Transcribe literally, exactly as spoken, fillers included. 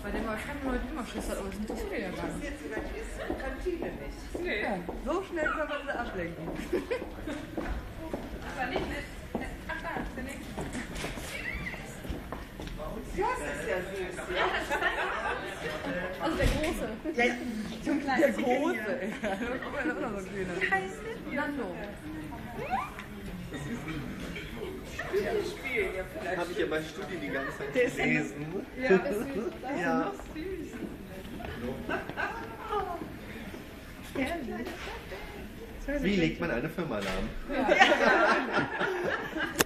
Bei dem man keine Leute immer Schiss hat, aber das interessiert ja gar nicht. Jetzt sogar die Kantine nicht. Nee. Ja, so schnell kann man sie ablenken. Aber nicht mit. Ach da, der nächste. Ja, das ist ja süß. Ja. Also der Große. Ja, zum Kleinen. Der Große. Ja, guck mal, da ist noch so ein kleiner. Wie heißt der? Nando. Die spielen ja vielleicht. Habe ich ja bei Studie die ganze Zeit Der ist gelesen. Ja, das ist süß. Das ist Ja. noch süß. Wie legt man eine Firma an? Ja.